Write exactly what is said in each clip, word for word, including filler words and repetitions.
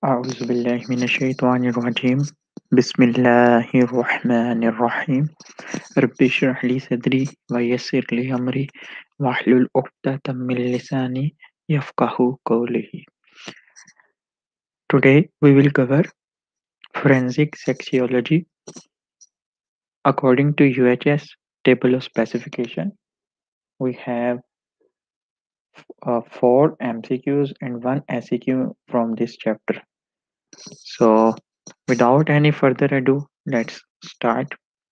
أعوذ بالله من الشيطان الرجيم بسم الله الرحمن الرحيم رب اشرح لي صدري ويسر لي أمري واحلل عقدة من لساني يفقهوا قولي. Today we will cover forensic sexology according to U H S table of specification. We have uh, four M C Qs and one S C Q from this chapter. So without any further ado, let's start.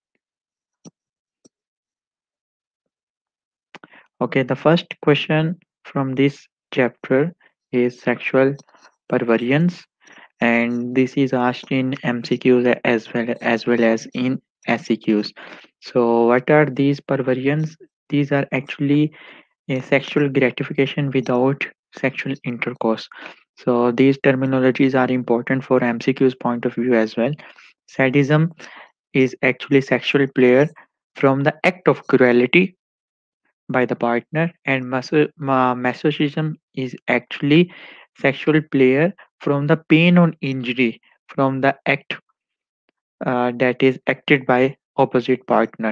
Okay, the first question from this chapter is sexual perversions, and this is asked in M C Qs as well as well as in S C Qs. So, what are these perversions? These are actually a sexual gratification without sexual intercourse. So, these terminologies are important for M C Qs point of view as well. Sadism is actually sexual pleasure from the act of cruelty by the partner, and maso- ma- masochism is actually sexual pleasure from the pain or injury from the act uh, that is acted by opposite partner.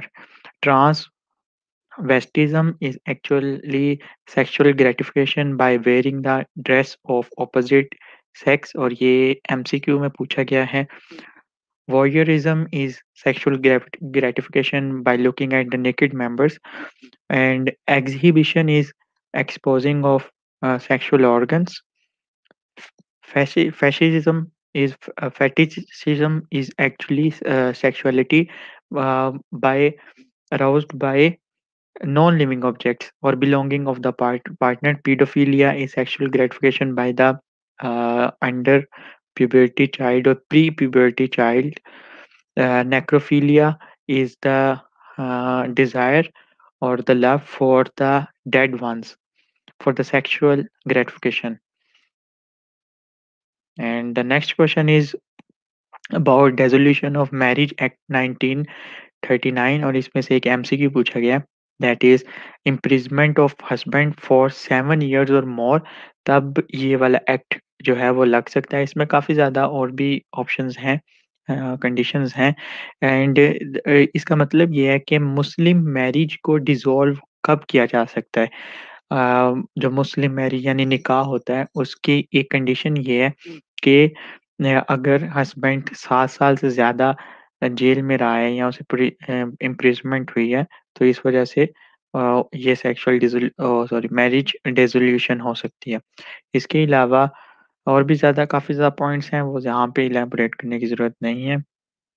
Transvestism is actually sexual gratification by wearing the dress of opposite sex, और ये M C Q में पूछा गया है. Voyeurism is sexual grat- gratification by looking at the naked members, and exhibition is exposing of uh, sexual organs. Fasci- fascism is uh, fetishism is actually uh, sexuality uh, by aroused by non-living objects or belonging of the part- partner. Pedophilia is sexual gratification by the uh, under puberty child or pre-puberty child. Uh, necrophilia is the uh, desire or the love for the dead ones for the sexual gratification. And the next question is about dissolution of marriage act nineteen thirty nine, और इसमें से एक MCQ पूछा गया, that is imprisonment of husband for seven years और more, तब ये वाला एक्ट जो है वो लग सकता है. इसमें काफ़ी ज़्यादा और भी ऑप्शंस हैं, कंडीशंस हैं, एंड इसका मतलब ये है कि मुस्लिम मैरिज को डिसॉल्व कब किया जा सकता है. अ, जो मुस्लिम मैरिज यानी निकाह होता है उसकी एक कंडीशन ये है कि अ, अगर हस्बैंड सात साल से ज़्यादा अ, जेल में रहा है या उसे प्री अ, इम्प्रिज़नमेंट हुई है, तो इस वजह से अ, ये सेक्सुअल डिज़ोल अ, सॉरी मैरिज डिसोल्यूशन हो सकती है. इसके अलावा और भी ज़्यादा काफ़ी ज़्यादा पॉइंट्स हैं, वो यहाँ पे इलैबोरेट करने की ज़रूरत नहीं है.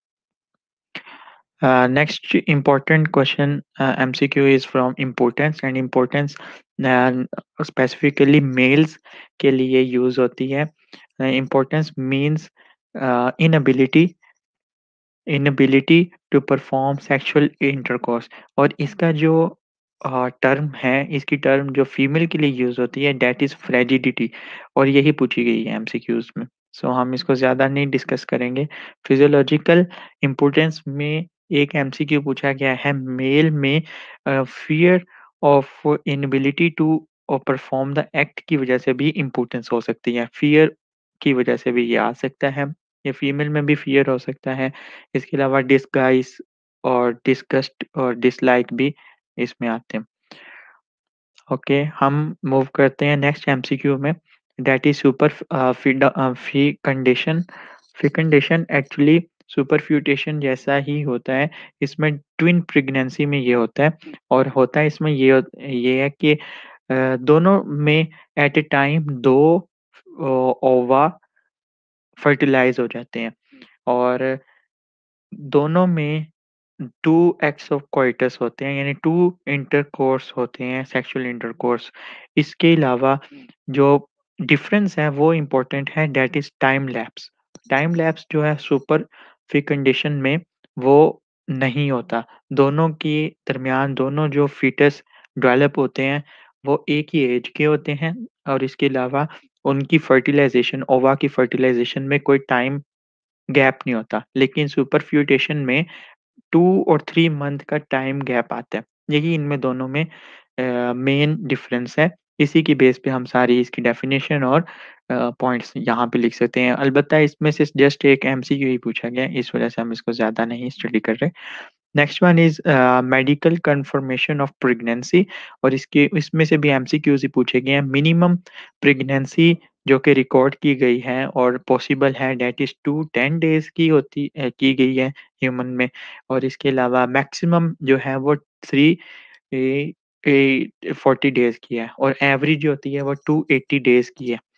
Uh, next important question, uh, M C Q is from importance, and importance uh, specifically males के लिए यूज होती है. Uh, importance means uh, inability inability to perform sexual intercourse, और इसका जो टर्म है, इसकी टर्म जो फीमेल के लिए यूज होती है, डेट इज फ्रेजिडिटी, और यही पूछी गई है एमसीक्यूज में. सो हम इसको ज़्यादा नहीं डिस्कस करेंगे. फिजियोलॉजिकल इम्पोर्टेंस में एक एमसीक्यू पूछा गया है मेल में, fear of inability to perform the act की वजह से भी इम्पोर्टेंस हो सकती है. फियर की वजह से भी ये आ सकता है. ये फीमेल में भी फियर हो सकता है. इसके अलावा डिसगाइज और डिस्गस्ट और डिसलाइक भी इसमें आते हैं. ओके, हम मूव करते हैं नेक्स्ट एमसीक्यू में, that is super fecundation. Fecundation actually superfetation जैसा ही होता है. इसमें ट्विन प्रेगनेंसी में ये होता है, और होता है इसमें ये होत- ये है कि अ, दोनों में एट ए टाइम दो ओवा फर्टिलाइज हो जाते हैं, और दोनों में टू एक्ट्स ऑफ कोइटस होते हैं, यानी टू इंटरकोर्स होते हैं, सेक्सुअल इंटरकोर्स. इसके अलावा जो डिफरेंस है वो इम्पोर्टेंट है, that is time lapse. Time lapse जो है सुपर कंडीशन में वो नहीं होता. दोनों के दरमियान दोनों जो फीटस डेवलप होते हैं वो एक ही एज के होते हैं, और इसके अलावा उनकी फर्टिलाइजेशन, ओवा की फर्टिलाइजेशन में कोई टाइम गैप नहीं होता. लेकिन सुपरफ्यूटेशन में टू और थ्री मंथ का टाइम गैप आता है. यही इनमें दोनों में अ, मेन डिफरेंस है. इसी की बेस पे हम सारी इसकी डेफ़िनेशन और अ, पॉइंट्स यहाँ पे लिख सकते हैं। अलबत्ता इसमें से जस्ट एक एमसीक्यू ही पूछा गया है, इस वज़ह से हम इसको ज़्यादा नहीं स्टडी कर रहे। Next one is uh, medical confirmation of pregnancy, और इसके इसमें से भी एमसीक्यूज़ ही पूछे गए हैं। मिनिमम प्रेगनेंसी जो कि रिकॉर्ड की गई है और पॉसिबल है that is two ten days की होती अ, की गई है ह्यूमन में, और इसके अलावा मैक्सिमम जो है वो three uh uh forty days की है, और एवरेज जो होती है वो टू एटी डेज़ की है।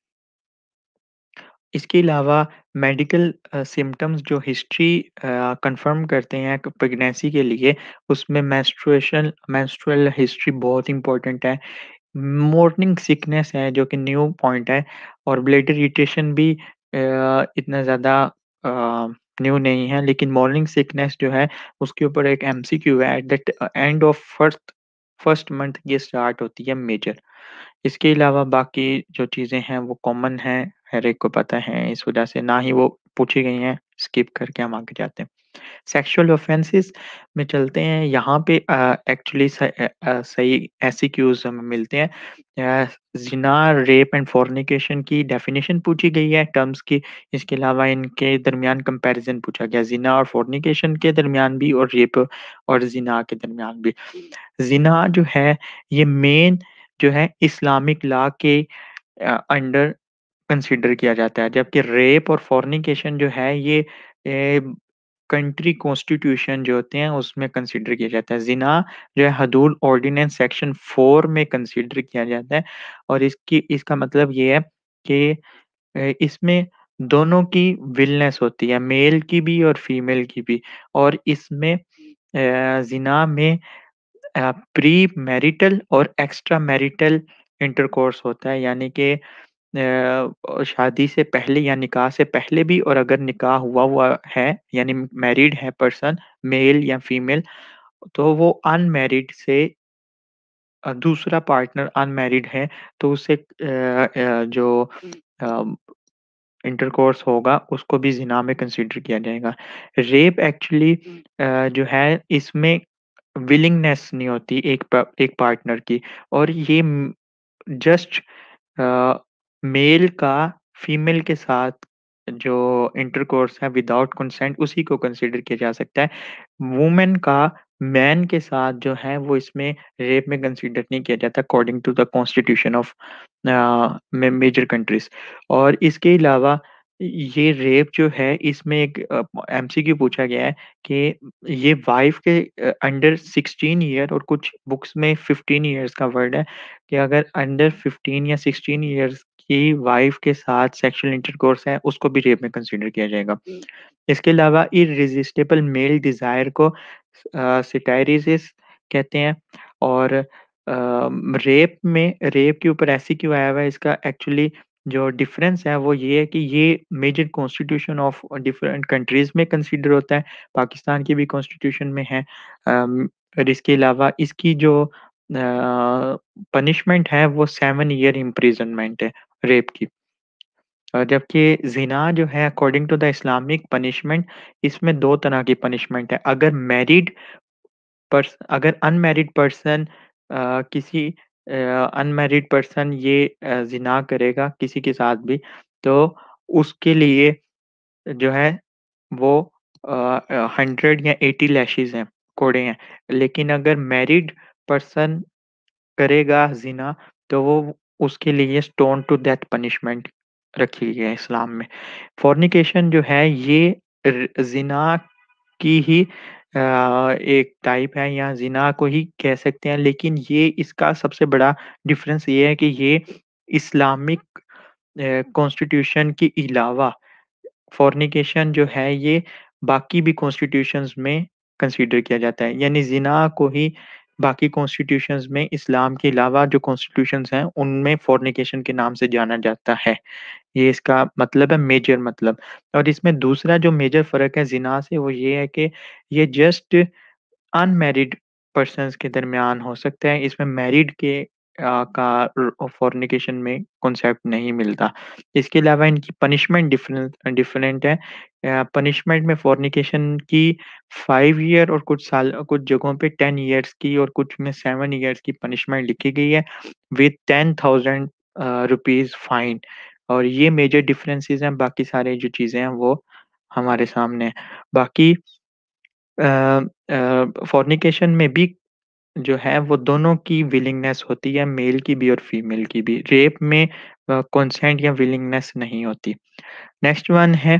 इसके अलावा मेडिकल अ, सिम्पटम्स जो हिस्ट्री अ, कन्फर्म करते हैं क प्रेगनेंसी के लिए, उसमें मेंस्ट्रुएशन मेंस्ट्रुअल हिस्ट्री बहुत इम्पोर्टेंट है। मॉर्निंग सिकनेस है जो कि न्यू पॉइंट है, और ब्लड इरिटेशन भी अ, इतना ज़्यादा अ, न्यू नहीं है, लेकिन मॉर्निंग सिकनेस जो है उसके ऊपर एक एमसीक्यू है at the end of first first month ये स्टार्ट होती है मेजर। इसके अलावा बाकी जो चीज़ें हैं वो कॉमन हैं, हर एक को पता है, इस वजह से ना ही वो पूछी गई हैं, स्किप करके हम आगे जाते हैं। सेक्सुअल ऑफेंसेस में चलते हैं, यहाँ पे अ, एक्चुअली स अ अ, सही एसईक्यूज़ हमें मिलते हैं। अ, ज़िना, रेप एंड फ़ोर्निकेशन की डेफिनिशन पूछी गई है टर्म्स की, इसके अलावा इनके दरमियान कंपैरिज़न पूछा गया, ज़िना और फ़ोर्निकेशन के दरमियान भी और रेप और ज़िना के दरमियान भी। ज़िना जो है ये मेन जो है इस्लामिक लॉ के अ, अंडर कंसीडर किया जाता है, जबकि रेप और फ़ोर्निकेशन जो है ये ए, कंट्री कॉन्स्टिट्यूशन जो होते हैं उसमें कंसीडर किया जाता है। ज़िना जो है हदूद ऑर्डिनेंस सेक्शन फ़ोर में कंसीडर किया जाता है, और इसकी इसका मतलब ये है कि अ, इसमें दोनों की विलनेस होती है, मेल की भी और फीमेल की भी, और इसमें अ, ज़िना में अ, प्री मैरिटल और एक्स्ट्रा मैरिटल इंटरकोर्स होता है, यानी कि अ, शादी से पहले या निकाह से पहले भी, और अगर निकाह हुआ हुआ है यानी मैरिड है पर्सन, मेल या फीमेल, तो वो अनमैरिड से अ, दूसरा पार्टनर अनमैरिड है तो उससे अ अ, जो अ, इंटरकोर्स होगा उसको भी ज़िना में कंसीडर किया जाएगा। रेप एक्चुअली अ, जो है इसमें विलिंगनेस नहीं होती एक प एक पार्टनर की, और ये उम, जस्ट अ, मेल का फीमेल के साथ जो इंटरकोर्स है विदाउट कंसेंट उसी को कंसीडर किया जा सकता है। वुमेन का मैन के साथ जो है वो इसमें रेप में कंसीडर नहीं किया जाता according to the constitution of uh, may major countries. और इसके अलावा ये रेप जो है इसमें एक अ, एमसीक्यू पूछा गया है कि ये वाइफ़ के अ, अंडर सिक्सटीन ईयर, और कुछ बुक्स में फ़िफ़्टीन इयर्स का वर्ड है, कि अगर अंडर फ़िफ़्टीन या सिक्सटीन इयर्स की वाइफ़ के साथ सेक्सुअल इंटरकोर्स है, उसको भी रेप में कंसीडर किया जाएगा। इसके अलावा इर्रेसिस्टिबल मेल डिज़ायर को अ, सटायरिसिस कहते हैं, और अ, रेप में रेप के ऊपर एससीक्यू आया हुआ है, इसका एक्चुअली जो डिफ़रेंस है वो ये है कि ये major constitution of different countries में कंसीडर होता है, पाकिस्तान की भी कॉन्स्टिट्यूशन में है। अम, और इसके अलावा इसकी जो अ, पनिशमेंट है वो सेवन ईयर इम्प्रिज़नमेंट है रेप की। अ, जबकि ज़िना जो है according to the Islamic punishment, इसमें दो तरह की पनिशमेंट है। अगर मैरिड पर्स अगर अनमैरिड पर्सन अ, किसी अ, अनमैरिड पर्सन ये अ, ज़िना करेगा किसी के साथ भी, तो उसके लिए जो है वो अ अ, हंड्रेड या एटी लैशेज़ हैं, कोड़े हैं। लेकिन अगर मैरिड पर्सन करेगा ज़िना, तो वो उसके लिए स्टोन टू डेथ पनिशमेंट रखी गई है इस्लाम में। फ़ॉर्निकेशन जो है ये र ज़िना की ही अ, एक टाइप है, या ज़िना को ही कह सकते हैं, लेकिन ये इसका सबसे बड़ा डिफ़रेंस ये है कि ये इस्लामिक अ, कॉन्स्टिट्यूशन के अलावा फ़ॉर्निकेशन जो है ये बाकी भी कॉन्स्टिट्यूशंस में कंसीडर किया जाता है। यानी ज़िना को ही बाकी कॉन्स्टिट्यूशंस में इस्लाम के अलावा जो कॉन्स्टिट्यूशंस हैं उनमें फ़ॉर्निकेशन के नाम से जाना जाता है। ये इसका मतलब है मेजर मतलब। और इसमें दूसरा जो मेजर फ़र्क है ज़िना से वो ये है कि ये जस्ट अनमैरिड पर्सन्स के दरमियान हो सकता है। इसमें मैरिड के अ, का र फ़ॉर्निकेशन में कॉन्सेप्ट नहीं मिलता। इसके अलावा इनकी पनिशमेंट डिफरेंट डिफरेंट है। अ, पनिशमेंट में फ़ॉर्निकेशन की फ़ाइव ईयर और कुछ साल कुछ जगहों पे टेन इयर्स की और कुछ में सेवन इयर्स की पनिशमेंट लिखी गई है with ten thousand uh, rupees fine. और ये मेजर डिफरेंसेस हैं, बाकी सारे जो चीज़ें हैं वो हमारे सामने हैं। बाकी अ अ, फ़ॉर्निकेशन में भी जो है वो दोनों की विलिंगनेस होती है, मेल की भी और फीमेल की भी। रेप में अ, कंसेंट या विलिंगनेस नहीं होती। नेक्स्ट वन है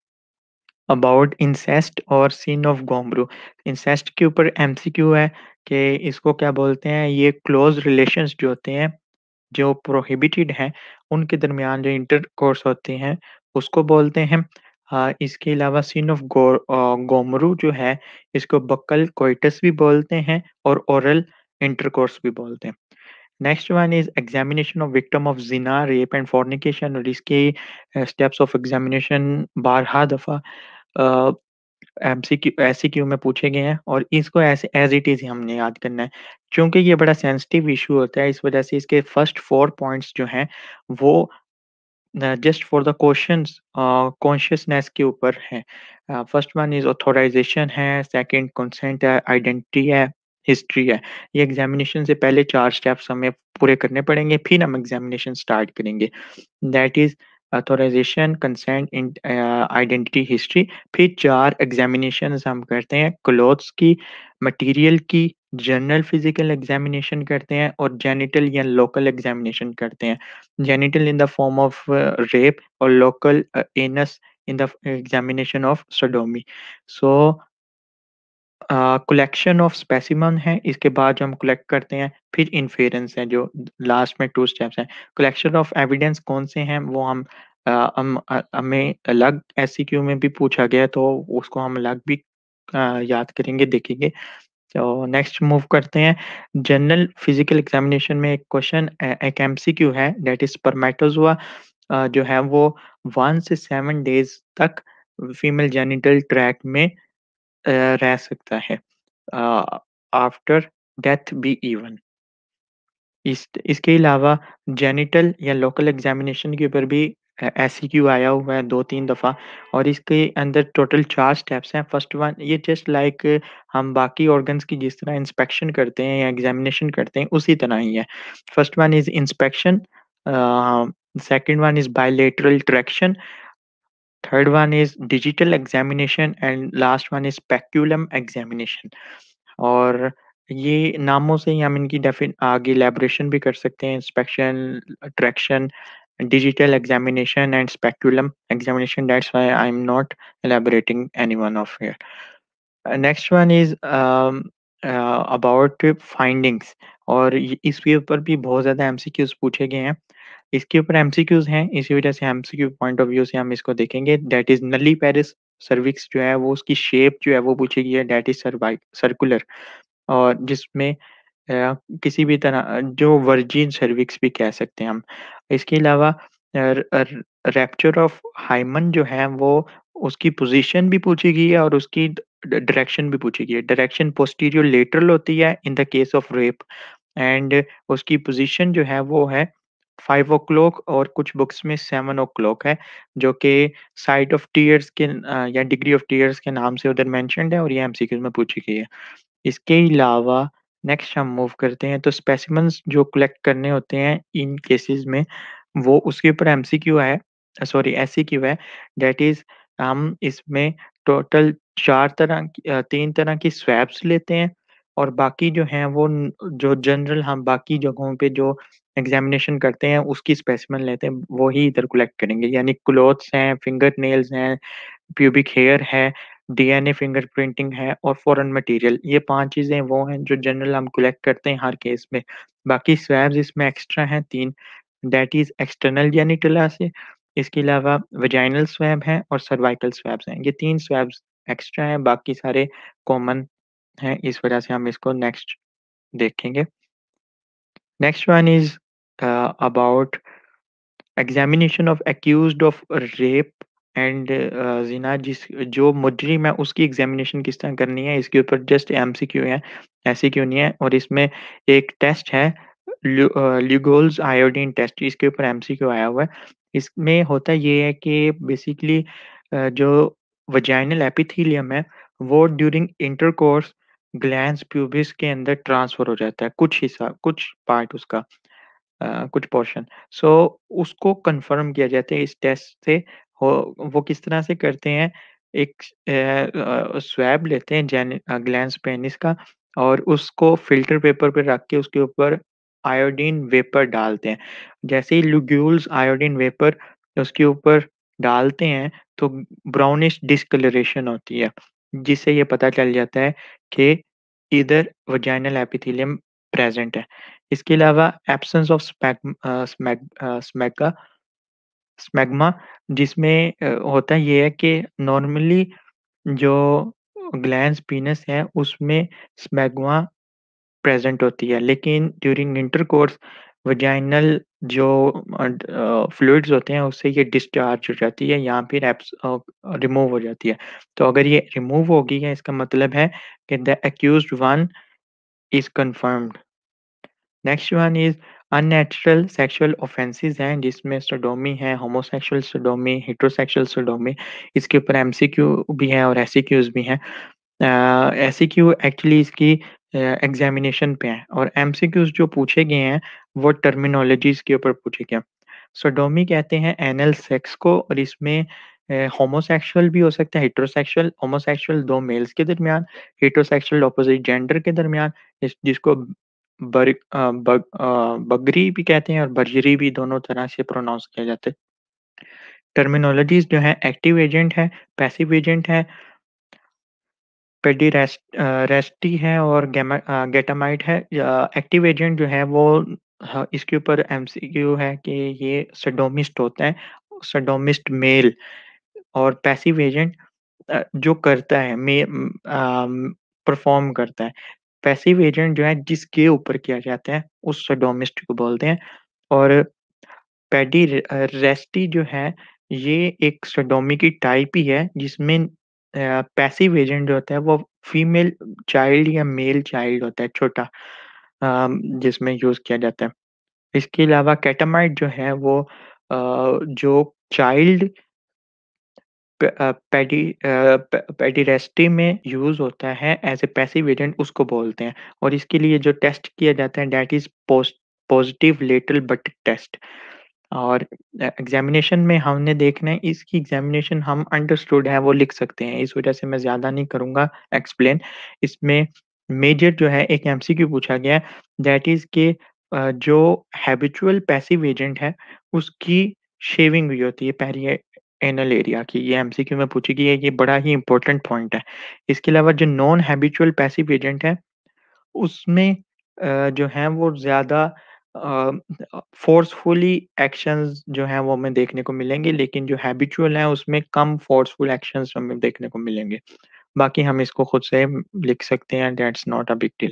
अबाउट इंसेस्ट और सिन ऑफ गोमब्रू। इंसेस्ट के ऊपर एमसीक्यू है कि इसको क्या बोलते हैं, ये क्लोज़ रिलेशंस जो होते हैं, जो प्रोहिबिटेड हैं, उनके दरमियान जो इंटरकोर्स होते हैं, उसको बोलते हैं। अ, इसके अलावा सिन ऑफ गो अ, गोमरू जो है, इसको बक्कल कोइटस भी बोलते हैं और ओरल इंटरकोर्स भी बोलते हैं। Next one is examination of victim of ज़िना, रेप एंड फ़ॉर्निकेशन। और इसके अ, स्टेप्स ऑफ एग्ज़ामिनेशन बारहा दफ़ा अ, एमसीक्यू एससीक्यू में पूछे गए हैं और इसको ऐसे एज़ इट इज़ ही हमने याद करना है। चूँकि ये बड़ा सेंसिटिव इश्यू होता है, इस वजह से इसके फर्स्ट फ़ोर पॉइंट्स जो हैं, वो uh, just for the questions uh, consciousness के ऊपर हैं। Uh, first one is authorization है, सेकंड कंसेंट है, आइडेंटिटी है, हिस्ट्री है। ये एग्ज़ामिनेशन से पहले चार स्टेप्स हमें पूरे करने पड़ेंगे, फिर हम एग्ज़ामिनेशन स्टार्ट करेंगे। That is authorization, consent, in uh, identity, history. फिर चार एग्ज़ामिनेशंस हम करते हैं, क्लॉथ्स की, मटीरियल की, जनरल फिज़िकल एग्ज़ामिनेशन करते हैं और जेनिटल या लोकल एग्ज़ामिनेशन करते हैं। Genital in the form of uh, rape or local uh, anus in the examination of sodomy. So collection of specimen है, इसके बाद जो हम कलेक्ट करते हैं, फिर इन्फेरेंस है जो लास्ट में टू स्टेप्स हैं। कलेक्शन ऑफ एविडेंस कौन से हैं वो हम अ, हम अ, हमें अलग एससीक्यू में भी पूछा गया है, तो उसको हम अलग भी अ, याद करेंगे, देखेंगे। तो नेक्स्ट मूव करते हैं। जनरल फिजिकल एग्जामिनेशन में एक क्वेश्चन अ, एक एमसीक्यू है, दैट इज़ स्पर्मेटोज़ोआ अ, जो है वो वन से सेवन डेज़ तक फीमेल जेनिटल ट्रैक्ट में अ, रह सकता है। Uh, after death be even. इस इसके अलावा जेनिटल या लोकल एग्ज़ामिनेशन के ऊपर भी अ, एससीक्यू आया हुआ है दो तीन दफ़ा और इसके अंदर टोटल चार स्टेप्स हैं। फर्स्ट वन ये जस्ट लाइक हम बाकी ऑर्गन्स की जिस तरह इंस्पेक्शन करते हैं या एग्ज़ामिनेशन करते हैं, उसी तरह ही है। First one is inspection, uh, second one is bilateral traction, third one is digital examination and last one is speculum examination. और ये नामों से ही हम इनकी डेफिन आगे इलैबोरेशन भी कर सकते हैं। Inspection, traction, digital examination and speculum examination, that's why I am not elaborating any one of here. Uh, next one is um, uh, about findings। और ये इसके ऊपर भी बहुत ज़्यादा एमसीक्यूज़ पूछे गए हैं। इसके ऊपर एमसीक्यूज़ हैं, इसी वजह से एमसीक्यू पॉइंट ऑफ व्यू से हम इसको देखेंगे। दैट इज़ नल्लीपैरिस सर्विक्स जो है वो उसकी शेप जो है वो पूछी गई है, दैट इज़ सर्वाइ सर्कुलर। और जिसमें अ, किसी भी तरह जो वर्जिन सर्विक्स भी कह सकते हैं हम। इसके अलावा uh uh rupture of hymen जो है वो उसकी पोज़ीशन भी पूछी गई है और उसकी ड डायरेक्शन भी पूछी गई है। डायरेक्शन पोस्टीरियर लेटरल होती है in the case of rape and उसकी पोज़ीशन जो है वो है फ़ाइव ओ क्लॉक और कुछ बुक्स में सेवन ओ क्लॉक है, जो कि साइट ऑफ टियर्स के अ, या डिग्री ऑफ टियर्स के नाम से उधर मेंशन्ड है और ये एमसीक्यू में पूछी गई है। इसके अलावा नेक्स्ट हम मूव करते हैं, तो स्पेसिमेंस जो कलेक्ट करने होते हैं इन केसेस में, वो उसके ऊपर एमसीक्यू है, सॉरी एससीक्यू है। दैट इज़ हम इसमें टोटल चार तरह की अ, तीन तरह की स्वैब्स लेते हैं और बाकी जो हैं वो न जो जनरल हम बाकी जगहों पे जो एग्ज़ामिनेशन करते हैं उसकी स्पेसिमेन लेते हैं, वो ही इधर कलेक्ट करेंगे। यानी क्लॉथ्स हैं, फिंगर नेल्स हैं, प्यूबिक हेयर है, डीएनए फिंगरप्रिंटिंग है और फॉरेन मटेरियल। ये पाँच चीज़ें वो हैं जो जनरल हम कलेक्ट करते हैं हर केस में। बाकी स्वैब्स इसमें एक्स्ट्रा हैं तीन, दैट इज़ एक्सटर्नल जेनिटला से, इसके अलावा वेजाइनल स्वैब हैं और सर्वाइकल स्वैब्स हैं। ये तीन स्वैब्स एक्स्ट्रा हैं, बाकी सारे कॉमन हैं, इस वजह से हम इसको नेक्स्ट देखेंगे। Next one is uh, about examination of accused of rape and uh, ज़िना, जिस जो मुजरिम है उसकी एग्ज़ामिनेशन किस तरह करनी है, इसके ऊपर जस्ट एमसीक्यू है, एससीक्यू नहीं है। और इसमें एक टेस्ट है ल्यू अ, ल्यूगोल्स आयोडीन टेस्ट, इसके ऊपर एमसीक्यू आया हुआ है। इसमें होता ये है कि बेसिकली अ, जो वजाइनल एपिथेलियम है, वो ड्यूरिंग इंटरकोर्स ग्लैंड्स प्यूबिस के अंदर ट्रांसफ़र हो जाता है, कुछ हिस्सा, कुछ पार्ट उसका, अ, कुछ पोर्शन। सो उसको कन्फर्म किया जाता है इस टेस्ट से। हो वो किस तरह से करते हैं, एक अ अ, स्वैब लेते हैं जेनि अ, ग्लैंस पेनिस का, और उसको फ़िल्टर पेपर पे रख के उसके ऊपर आयोडीन वेपर डालते हैं। जैसे ही लुग्यूल्स आयोडीन वेपर उसके ऊपर डालते हैं, तो ब्राउनिश डिस्कलरेशन होती है, जिससे ये पता चल जाता है कि इधर वजाइनल एपिथेलियम प्रेज़ेंट है। इसके अलावा एब्सेंस ऑफ स्पैग अ, स्मैग अ, स्मैगा स्मैग्मा, जिसमें अ, होता ये है कि नॉर्मली जो ग्लैंड्स पेनिस है उसमें स्मैग्मा प्रेज़ेंट होती है, लेकिन ड्यूरिंग इंटरकोर्स वजाइनल जो अ, अ, फ्लूइड्स होते हैं उससे ये डिस्चार्ज हो जाती है या फिर एब्स अ, रिमूव हो जाती है। तो अगर ये रिमूव हो गई है, इसका मतलब है कि the accused one is confirmed. Next one is unnatural sexual offences हैं, जिसमें सोडोमी है, होमोसेक्सुअल सोडोमी, हेटेरोसेक्सुअल सोडोमी। इसके ऊपर एमसीक्यू भी हैं और एससीक्यूज़ भी हैं। अ, एससीक्यू एक्चुअली इसकी अ, एग्ज़ामिनेशन पे हैं, और एमसीक्यूज़ जो पूछे गए हैं वो टर्मिनोलॉजीज़ के ऊपर पूछे गए हैं। सोडोमी कहते हैं एनल सेक्स को, और इसमें अ, होमोसेक्सुअल भी हो सकता है, हेटेरोसेक्सुअल, होमोसेक्सुअल दो मेल्स के दरमियान, हेटेरोसेक्सुअल ऑपोज़िट जेंडर के दरमियान, इस जिसको बर अ, बग अ, बगरी भी कहते हैं और बर्जरी भी, दोनों तरह से प्रोनाउंस किया जाता है। टर्मिनोलॉजीज़ जो हैं, एक्टिव एजेंट है, पैसिव एजेंट है, पेडिरेस्ट अ, रेस्टी है और गैमा अ, गेटामाइट है। अ, एक्टिव एजेंट जो है वो ह इसके ऊपर एमसीक्यू है कि ये सडोमिस्ट होता है, सडोमिस्ट मेल। और पैसिव एजेंट अ, जो करता है मे उम, अम, परफ़ॉर्म करता है। पैसिव एजेंट जो है जिसके ऊपर किया जाता है, उस सडोमिस्ट को बोलते हैं। और पैडी रे अ, रेस्टी जो है, ये एक सोडोमी की टाइप ही है, जिसमें अ, पैसिव एजेंट जो होता है वो फीमेल चाइल्ड या मेल चाइल्ड होता है, छोटा, अम, जिसमें यूज़ किया जाता है। इसके अलावा कैटामाइट जो है वो अ, जो चाइल्ड प अ, पैडी अ, प पेडिरेस्टी में यूज़ होता है एज़ अ पैसिव एजेंट, उसको बोलते हैं। और इसके लिए जो टेस्ट किया जाता है, that is post positive lateral but test. और अ, एग्ज़ामिनेशन में हमने देखना है, इसकी एग्ज़ामिनेशन हम अंडरस्टूड है वो लिख सकते हैं, इस वज़ह से मैं ज़्यादा नहीं करूँगा एक्सप्लेन। इसमें मेजर जो है एक एमसीक्यू पूछा गया है, दैट इज़ कि अ, जो हैबिचुअल पैसिव एजेंट है, उसकी शेविंग हुई होती है पेरिए एनल एरिया की। ये एमसीक्यू में पूछी गई है, ये बड़ा ही इम्पोर्टेंट पॉइंट है। इसके अलावा जो नॉन हैबिचुअल पैसिव एजेंट है, उसमें अ, जो हैं वो ज़्यादा अ, फ़ोर्सफुली एक्शंस जो हैं वो हमें देखने को मिलेंगे, लेकिन जो हैबिचुअल हैं उसमें कम फ़ोर्सफुल एक्शंस हमें देखने को मिलेंगे। बाकी हम इसको खुद से लिख सकते हैं, that's not a big deal.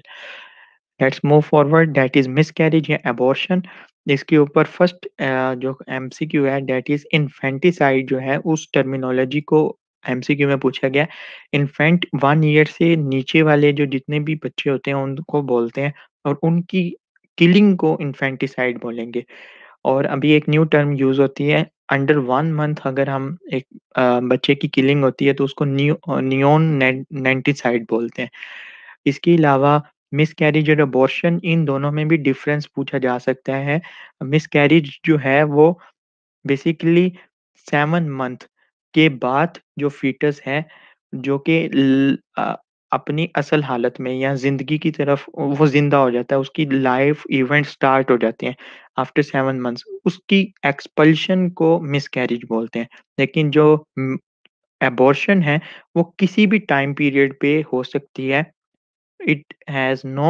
Let's move forward, that is miscarriage या अबॉर्शन। इसके ऊपर फर्स्ट अ, जो एमसीक्यू है, दैट इज़ इन्फेंटिसाइड जो है, उस टर्मिनोलॉजी को एमसीक्यू में पूछा गया। इन्फेंट वन ईयर से नीचे वाले जो जितने भी बच्चे होते हैं उनको बोलते हैं, और उनकी किलिंग को इन्फेंटिसाइड बोलेंगे। और अभी एक न्यू टर्म यूज़ होती है, अंडर वन मंथ अगर हम एक अ, बच्चे की किलिंग होती है तो उसको नियो अ, नियोन नेन नेंटिसाइड बोलते हैं। इसके अलावा मिसकैरेज और अबॉर्शन, इन दोनों में भी डिफ़रेंस पूछा जा सकता है। मिसकैरेज जो है वो बेसिकली सेवन मंथ के बाद जो फ़ीटस है, जो कि ल अ, अपनी असल हालत में या ज़िंदगी की तरफ वो ज़िंदा हो जाता है, उसकी लाइफ़ इवेंट स्टार्ट हो जाते हैं आफ्टर सेवन मंथ्स, उसकी एक्सपल्शन को मिसकैरेज बोलते हैं। लेकिन जो उम, अबॉर्शन है, वो किसी भी टाइम पीरियड पे हो सकती है। It has no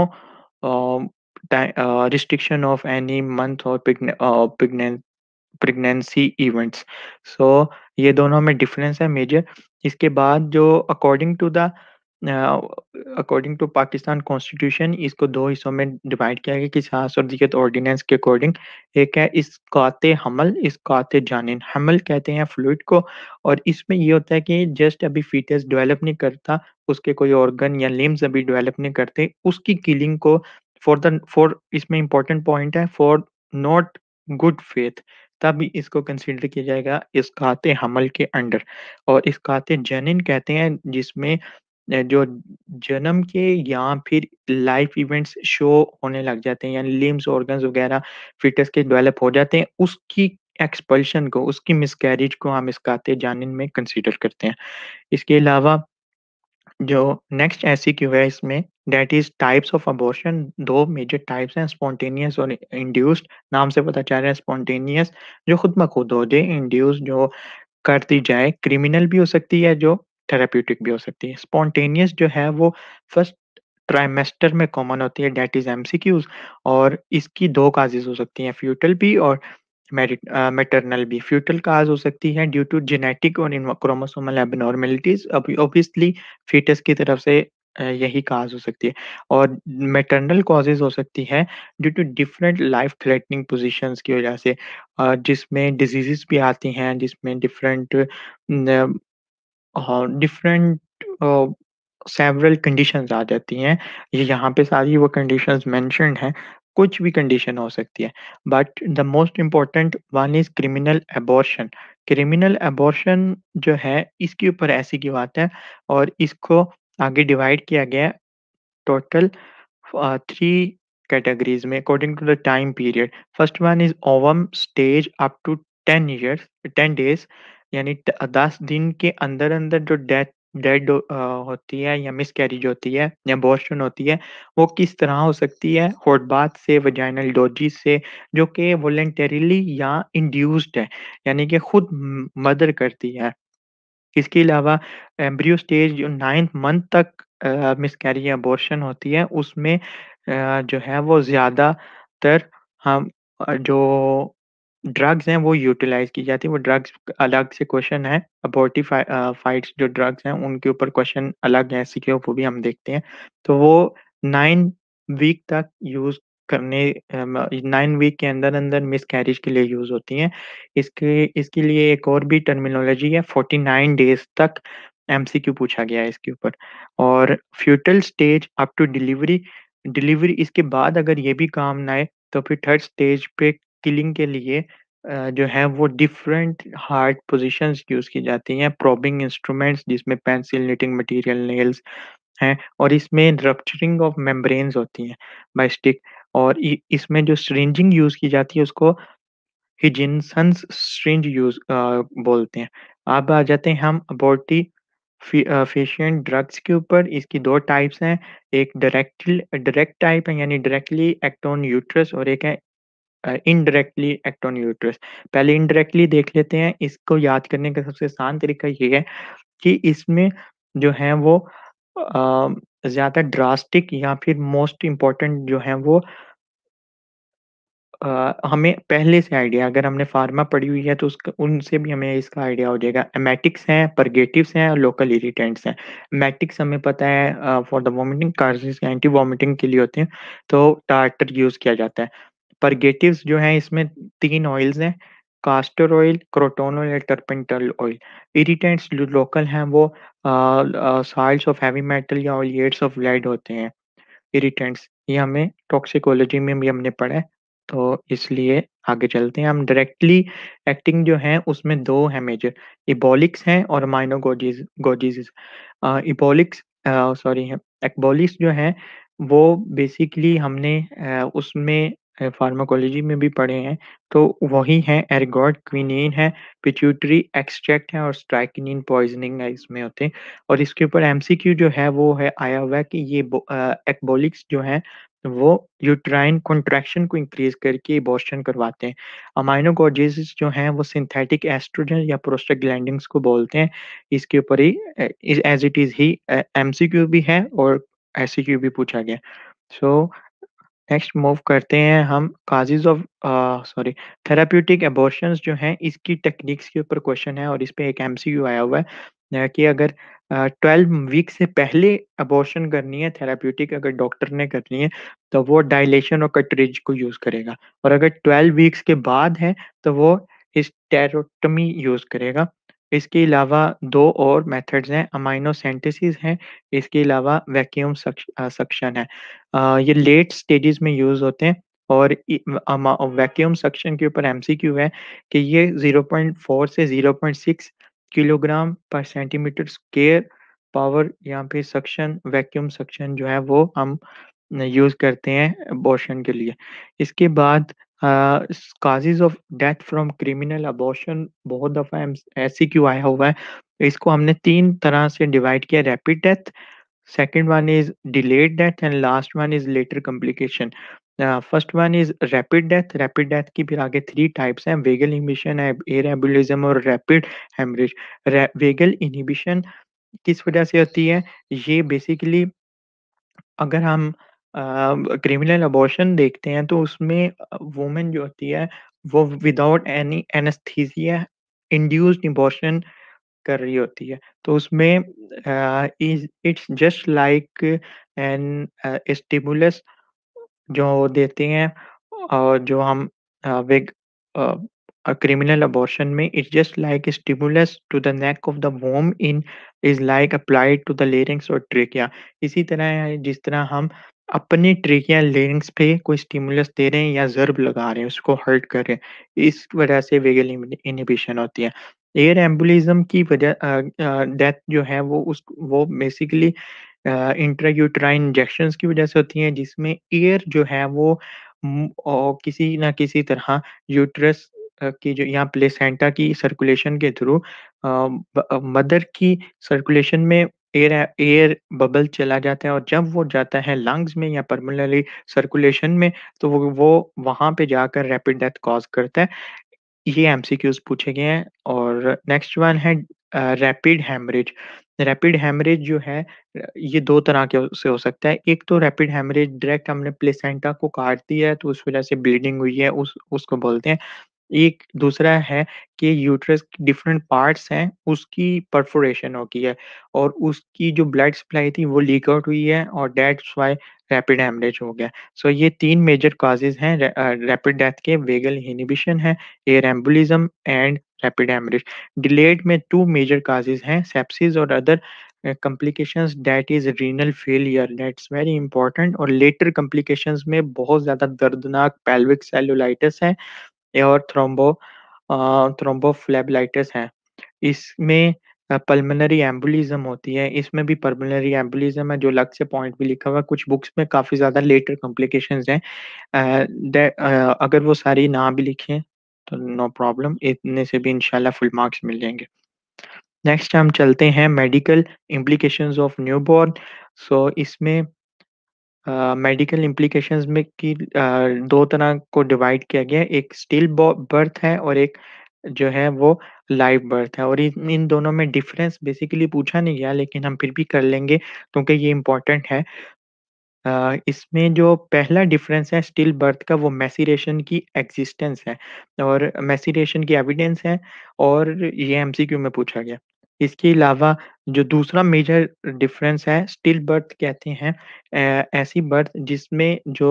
um, ti uh, restriction of any month or pregne uh, pregnant pregnancy events. So ये दोनों में डिफरेंस है मेजर। इसके बाद जो according to the uh, according to Pakistan constitution, इसको दो हिस्सों में डिवाइड किया गया कि साहसुर्दियत ऑर्डिनेंस के अकॉर्डिंग। एक है इस्काते हमल, इस्काते जानिन। हमल कहते हैं फ्लूइड को, और इसमें ये होता है कि जस्ट अभी फीटस डेवलप नहीं करता, उसके कोई ऑर्गन या लिम्ब्स अभी डेवलप नहीं करते, उसकी किलिंग को फॉर द फॉर इसमें इम्पोर्टेंट पॉइंट है, फॉर नॉट गुड फेथ, तब इसको कंसीडर किया जाएगा इस्कात हमल के अंडर। और इस्कात जनिन कहते हैं जिसमें अ, जो जन्म के या फिर लाइफ इवेंट्स शो होने लग जाते हैं, यानी लिम्स, ऑर्गन्स वगैरह फ़ीटस के डेवलप हो जाते हैं, उसकी एक्सपल्शन को, उसकी मिसकैरेज को हम इस्कात जानिन में कंसीडर करते हैं। इसके अलावा जो नेक्स्ट एमसीक्यू है इसमें, that is types of abortion. दो मेजर टाइप्स हैं, स्पॉन्टेनियस और इंड्यूस्ड। नाम से पता चल रहा है स्पॉन्टेनियस जो खुद ब खुद हो जाए, इंड्यूस्ड जो कर दी जाए, क्रिमिनल भी हो सकती है जो थेरेप्यूटिक भी हो सकती है। स्पॉन्टेनियस जो है वो फर्स्ट ट्राइमेस्टर में कॉमन होती है, दैट इज़ एमसीक्यूज़। और इसकी दो काज़ेज़ हो सकती हैं, फ्यूटल भी और मेरिट अ, मैटरनल भी। फ्यूटल काज़ हो सकती है ड्यू टू जेनेटिक और इन क्रोमोसोमल एबनॉर्मेलिटीज़, अब ऑब्वियसली फीटस की तरफ से अ, यही काज़ हो सकती है। और मैटरनल कॉजेज़ हो सकती है due to different life threatening positions की वजह से, अ, जिसमें डिज़ीज़ेज़ भी आती हैं, जिसमें डिफरेंट न हाँ, डिफरेंट अ, सेवरल कंडीशंस आ जाती हैं। ये यहाँ पे सारी वो कंडीशंस मेंशन्ड हैं, कुछ भी कंडीशन हो सकती है। But the most important one is criminal abortion. Criminal abortion जो है इसके ऊपर ऐसे क्यों आता है, और इसको आगे डिवाइड किया गया है टोटल uh, three categories में according to the time period. First one is ovum stage up to ten years, ten days, यानी ट- दस दिन के अंदर अंदर जो डेथ डेड होती है या मिसकैरेज होती है या अबॉर्शन होती है, वो किस तरह हो सकती है, हॉट बाथ से, वजाइनल डोजी से, जो कि वॉलेंटरीली या इंड्यूस्ड है, यानी कि खुद मदर करती है। इसके अलावा एम्ब्रियो स्टेज जो नाइंथ मंथ तक अ, मिसकैरेज या अबॉर्शन होती है, उसमें अ, जो है वो ज़्यादातर हम अ, जो ड्रग्स हैं वो यूटिलाइज़ की जाती है। वो ड्रग्स अलग से क्वेश्चन है, अबॉर्टिफाइ अ, फाइट्स जो ड्रग्स हैं उनके ऊपर क्वेश्चन अलग है, सीक्योर वो भी हम देखते हैं। तो वो नाइन वीक तक यूज़ करने अ, म नाइन वीक के अंदर-अंदर मिसकैरेज के लिए यूज़ होती हैं। इसके इसके लिए एक और भी टर्मिनोलॉजी है, फोर्टी नाइन डेज़ तक एमसीक्यू पूछा गया है इसके ऊपर। और foetal stage up to delivery, delivery इसके बाद अगर ये भी काम ना आए, तो फिर थर्ड स्टेज पे किलिंग के लिए अ, जो है वो डिफरेंट हार्ड पोज़ीशंस यूज़ की जाती हैं, प्रोबिंग इंस्ट्रूमेंट्स जिसमें पेंसिल, निटिंग मटीरियल, नेल्स हैं, और इसमें रप्चरिंग ऑफ मेम्ब्रेन्स होती हैं बाय स्टिक। और इ इसमें जो सिरिंजिंग यूज़ की जाती है उसको हिजिन्सन्स सिरिंज यूज़ अ, बोलते हैं। अब आ जाते हैं हम अबॉर्टी फी अ, फेशिएंट ड्रग्स के ऊपर। इसकी दो टाइप्स हैं, एक डायरेक्टल डायरेक्ट टाइप है यानी डायरेक्टली एक्ट ऑन यूट्रस, और एक है uh, indirectly act on uterus. पहले इनडायरेक्टली देख लेते हैं, इसको याद करने का सबसे आसान तरीका ये है कि इसमें जो है वो अ, ज़्यादा ड्रास्टिक या फिर मोस्ट इम्पोर्टेंट जो है वो अ, हमें पहले से आइडिया, अगर हमने फार्मा पढ़ी हुई है तो उसका उनसे भी हमें इसका आइडिया हो जाएगा। एमेटिक्स हैं, परगेटिव्स हैं और लोकल इरिटेंट्स हैं। एमेटिक्स हमें पता है uh, for the vomiting causes, anti vomiting के लिए होते हैं, तो टार्टर यूज़ किया जाता है। परगेटिव्स जो हैं इसमें तीन ऑयल्स हैं, castor oil, croton oil, turpentine oil. Irritants जो लोकल हैं वो uh uh, salts of heavy metal या ऑलिएट्स ऑफ लेड होते हैं। इरिटेंट्स ये हमें टॉक्सिकोलॉजी में भी हमने पढ़ा है, तो इसलिए आगे चलते हैं हम। डायरेक्टली एक्टिंग जो है उसमें दो हैं मेजर, इबॉलिक्स हैं और माइनोगोजिस गोजिस। अ, इबॉलिक्स अ, सॉरी है एक्बॉलिक्स जो हैं वो बेसिकली हमने अ, उसमें अ, फार्माकोलॉजी में भी पढ़े हैं, तो वही हैं एर्गोट, क्विनीन है, पिट्यूटरी एक्सट्रैक्ट है और स्ट्राइकिनिन पॉइज़निंग है इसमें होते हैं। और इसके ऊपर एमसीक्यू जो है वो है आया हुआ है कि ये बो अ, एक्बॉलिक्स जो हैं वो यूट्राइन कॉन्ट्रैक्शन को इंक्रीज़ करके अबॉर्शन करवाते हैं। अमाइनोगोजिस जो हैं वो सिंथेटिक एस्ट्रोजन या प्रोस्टाग्लैंडिन्स को बोलते हैं। इसके ऊपर ही uh, is as it is ही अ, एमसीक्यू भी है और एससीक्यू भी पूछा गया। सो नेक्स्ट मूव करते हैं हम causes of uh, sorry therapeutic abortions जो हैं इसकी टेक्निक्स के ऊपर क्वेश्चन है, और इस पे एक एमसीक्यू आया हुआ है अ, कि अगर अ, ट्वेल्व वीक से पहले अबॉर्शन करनी है थेराप्यूटिक, अगर डॉक्टर ने करनी है, तो वो डायलेशन और कटरेज को यूज़ करेगा, और अगर ट्वेल्व वीक्स के बाद है तो वो हिस्टेरेक्टोमी यूज़ करेगा। इसके अलावा दो और मेथड्स हैं, अमाइनोसेंटेसिस है, इसके अलावा वैक्यूम सक्श अ, सक्शन है। अ, ये लेट स्टेजेस में यूज़ होते हैं। और इ अमा वैक्यूम सक्शन के ऊपर एमसीक्यू है कि ये ज़ीरो पॉइंट फ़ोर से ज़ीरो पॉइंट सिक्स किलोग्राम पर सेंटीमीटर स्क्वायर पावर यहाँ पे सक्शन वैक्यूम सक्शन जो है वो हम यूज़ करते हैं अबॉर्शन के लिए। इसके बाद uh, causes of death from criminal abortion बहुत दफ़ा एम एससीक्यू आया हुआ है। इसको हमने तीन तरह से डिवाइड किया rapid death, second one is delayed death and last one is later complication. Uh, first one is rapid death, rapid death की फिर आगे थ्री टाइप्स हैं, वेगल इन्हिबिशन है, एयर एम्बोलिज़्म और रैपिड हेमरेज। रै वेगल इन्हिबिशन किस वजह से होती है? ये बेसिकली अगर हम अ, क्रिमिनल अबॉर्शन देखते हैं तो उसमें अ, वुमन जो होती है वो without any anaesthesia induced abortion कर रही होती है। तो उसमें uh, is it's just like an uh, stimulus जो देते हैं और जो हम अ, विग अ, अ, क्रिमिनल अबॉर्शन में it's just like stimulus to the neck of the womb in is like applied to the larynx और ट्रेकिया। इसी तरह है जिस तरह हम अपनी ट्रेकिया लेरिंक्स पे कोई स्टिमुलस दे रहे हैं या ज़र्ब लगा रहे हैं, उसको हर्ट कर रहे हैं। इस वजह से वेगल इन्हि इन्हिबिशन होती है। एयर एम्बोलिज़्म की वजह अ अ, डेथ जो है वो उस वो बेसिकली अ, इंट्रायूटेराइन इंजेक्शंस की वजह से होती हैं जिसमें एयर जो है वो उम, औ किसी न किसी तरह यूट्रस अ, की जो या प्लेसेंटा की सर्कुलेशन के थ्रू अ, ब अ, मदर की सर्कुलेशन में एयर अ, एयर बबल चला जाता है और जब वो जाता है लंग्स में या पल्मोनरी सर्कुलेशन में तो वो वो वहाँ पे जाकर रैपिड डेथ कॉज़ करता है। ये एमसीक्यूज़ पूछे गए हैं और नेक्स्ट वन है uh, rapid haemorrhage. Rapid haemorrhage जो है अ, ये दो तरह के से हो सकता है। एक तो रैपिड हेमरेज डायरेक्ट हमने प्लेसेंटा को काट दिया है तो उस वजह से ब्लीडिंग हुई है उस उसको बोलते हैं। एक दूसरा है कि यूट्रस की डिफरेंट पार्ट्स हैं, उसकी परफोरेशन हो गई है और उसकी जो ब्लड सप्लाई थी वो लीक आउट हुई है और दैट्स व्हाई रैपिड हेमरेज हो गया। सो ये तीन मेजर कॉजेज़ हैं रै अ, रैपिड डेथ के वेगल इन्हिबिशन है, air embolism and rapid haemorrhage. Delayed में टू मेजर कॉजेज़ हैं सेप्सिस और other uh, complications that is renal failure that's very important और लेटर कॉम्प्लिकेशंस में बहुत ज़्यादा दर्दनाक पेल्विक सेल्युलाइटिस है और थ्रोम्बो अ, थ्रोम्बोफ्लेबिलाइटिस है। इसमें अ, पल्मोनरी एम्बोलिज़्म होती है, इसमें भी पल्मोनरी एम्बोलिज़्म है जो अलग से पॉइंट भी लिखा हुआ है, कुछ बुक्स में काफ़ी ज़्यादा लेटर कॉम्प्लिकेशंस हैं। अ, दै अ, अगर वो सारी ना भी लिखें तो नो प्रॉब्लम, इतने से भी इंशाल्लाह फुल मार्क्स मिल जाएँगे। नेक्स्ट हम चलते हैं medical implications of newborn. So इसमें अ, मेडिकल इम्प्लिकेशंस में कि अ, दो तरह को डिवाइड किया गया है, एक स्टिल बॉ बर्थ है और एक जो है वो लाइव बर्थ है और इन इन दोनों में डिफरेंस बेसिकली पूछा नहीं गया लेकिन हम फिर भी कर लेंगे क्योंकि ये इम्पोर्टेंट है। अ, इसमें जो पहला डिफरेंस है स्टिल बर्थ का वो मैसीरेशन की एक्जिस्टेंस है और मैसीरेशन की एविडेंस है और ये एमसीक्यू में पूछा गया। इसके अलावा जो दूसरा मेजर डिफरेंस है स्टिल बर्थ कहते हैं अ, ऐसी बर्थ जिसमें जो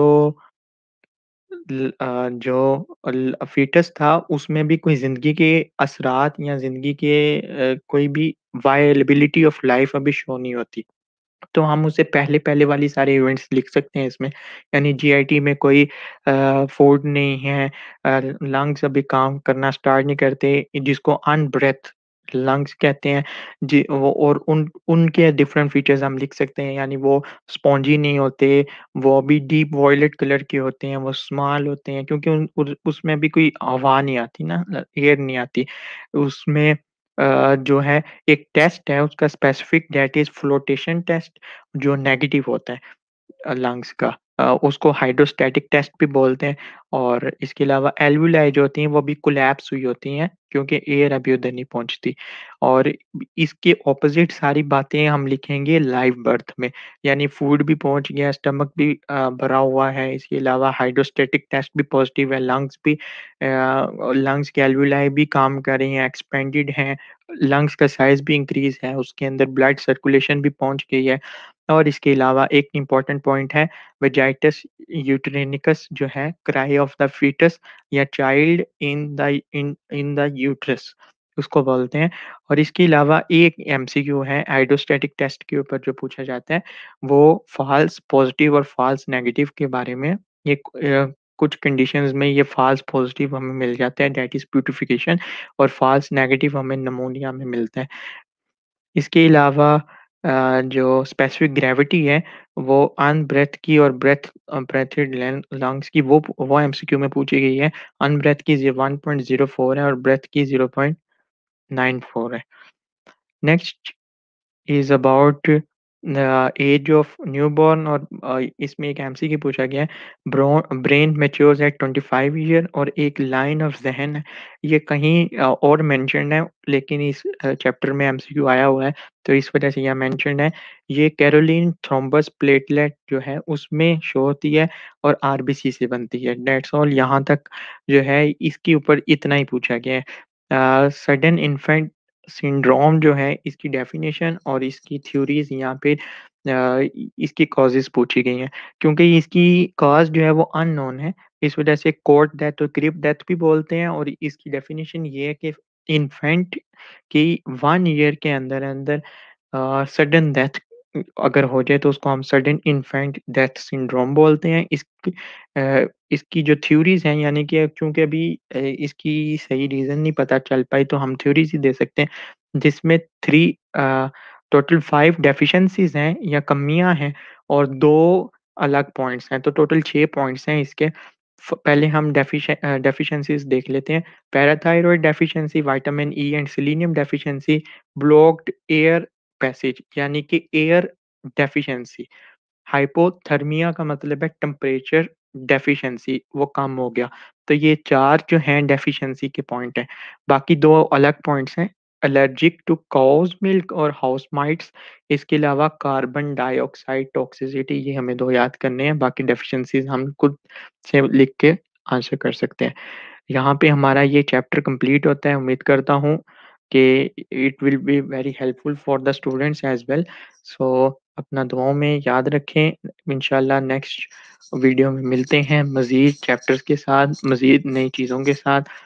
ल अ, जो अल फ़ीटस था उसमें भी कोई ज़िंदगी के असरात या ज़िंदगी के अ, कोई भी वायलेबिलिटी ऑफ लाइफ़ अभी शो नहीं होती। तो हम उसे पहले-पहले वाली सारे इवेंट्स लिख सकते हैं इसमें। यानी जीआईटी में कोई अ, फूड नहीं है अ, लंग्स अभी काम करना स्टार्ट नहीं करते, जिसको अनब्रेथ लंग्स कहते हैं। जी वो और उन उनके डिफरेंट फीचर्स हम लिख सकते हैं, यानी वो स्पॉन्जी नहीं होते, वो भी डीप वॉयलेट कलर के होते हैं, वो स्मॉल होते हैं क्योंकि उन उर उसमें भी कोई हवा नहीं आती ना, अ, एयर नहीं आती। उसमें अ, जो है एक टेस्ट है उसका specific that is flotation test जो नेगेटिव होता है अ, लंग्स का। अ, उसको हाइड्रोस्टैटिक टेस्ट भी बोलते हैं और इसके अलावा एल्वियोलाई जो होती हैं वो भी कोलैप्स हुई होती हैं क्योंकि एयर अभी उधर नहीं पहुँचती और इसके ऑपोज़िट सारी बातें हम लिखेंगे लाइव बर्थ में। यानी फूड भी पहुँच गया, स्टमक भी अ, भरा हुआ है, इसके अलावा हाइड्रोस्टैटिक टेस्ट भी पॉज़िटिव है, लंग्स भी अ, लंग्स की एल्वियोलाई भी काम कर रही हैं, एक्सपेंडेड हैं, लंग्स का साइज़ भी इंक्रीज़ है, उसके अंदर ब्लड सर्कुलेशन भी पहुँच गई है। और इसके अलावा एक इम्पोर्टेंट पॉइंट है वेजाइटस यूटेरिनिकस जो है क्राई ऑफ द फीटस या child in the in in the uterus उसको बोलते हैं। और इसके अलावा एक एमसीक्यू है हाइड्रोस्टैटिक टेस्ट के ऊपर जो पूछा जाता है वो फ़ॉल्स पॉज़िटिव और फ़ॉल्स नेगेटिव के बारे में एक अ कुछ कंडीशंस में ये फ़ाल्स पॉज़िटिव हमें मिल जाता है, दैट इज़ ब्यूटिफिकेशन, और फ़ाल्स नेगेटिव हमें निमोनिया में मिलता है। इसके अलावा अ, जो स्पेसिफिक ग्रेविटी है, वो अनब्रेथ की और ब्रेथ अ, ब्रेथिड लें लंग्स की, वो वो एमसीक्यू में पूछी गई है। अनब्रेथ की ज़ी वन पॉइंट ज़ीरो फ़ोर है और ब्रेथ की ज़ीरो पॉइंट नाइन फ़ोर है। Next is about the age of newborn, और अ, इसमें एक एमसीक्यू पूछा गया है। Bro brain matures at twenty five year, और एक लाइन ऑफ ज़हन है। ये कहीं अ, और मेंशन्ड है, लेकिन इस अ, चैप्टर में एमसीक्यू आया हुआ है, तो इस वजह से यहाँ मेंशन्ड है। ये कैरोलिन थ्रोम्बस प्लेटलेट जो है उसमें शो होती है और आरबीसी से बनती है। दैट्स ऑल, यहाँ तक जो है इसके ऊपर इतना ही पूछा गया है। अ, सडन इन्फेंट सिंड्रोम जो है, इसकी डेफ़िनेशन और इसकी थ्योरीज़ यहाँ पे अ, इ इसकी कॉज़ेज़ पूछी गई हैं। क्योंकि इसकी कॉज़ जो है वो अननोन है, इस वज़ह से कोर्ट डेथ और क्रिप डेथ भी बोलते हैं, और इसकी डेफ़िनेशन ये है कि इन्फेंट की वन ईयर के अंदर-अंदर अ, सडन डेथ अगर हो जाए तो उसको हम सडन इन्फेंट डेथ सिंड्रोम बोलते हैं। इसक अ, इसकी जो थ्योरीज़ हैं, यानी कि चूँकि अभी अ, इसकी सही रीज़न नहीं पता चल पाई, तो हम थ्योरीज़ ही दे सकते हैं, जिसमें three uh, total five deficiencies हैं या कमियाँ हैं, और दो अलग पॉइंट्स हैं, तो टोटल छह पॉइंट्स हैं इसके। फ पहले हम डेफिशि अ, डेफिशिएंसीज़ देख लेते हैं। Parathyroid deficiency, vitamin E and selenium deficiency, blocked air passage यानी कि एयर डेफिशिएंसी। हाइपोथर्मिया का मतलब है टेम्परेचर डेफिशिएंसी, वो कम हो गया। तो ये चार जो हैं डेफिशिएंसी के पॉइंट हैं। बाकी दो अलग पॉइंट्स हैं, एलर्जिक टू काउज़ मिल्क और हाउस माइट्स। इसके अलावा कार्बन डाइऑक्साइड टॉक्सिसिटी, ये हमें दो याद करने हैं, बाकी डेफिशिएंसीज़ हम खुद से लिख के आंसर कर सकते हैं। यहाँ पे हमारा ये चैप्टर कंप्लीट होता है। उम्मीद करता हूँ कि it will be very helpful for the students as well. So अपना दुआओं में याद रखें। इंशाल्लाह नेक्स्ट वीडियो में मिलते हैं मज़ीद चैप्टर्स के साथ, मज़ीद नई चीज़ों के साथ।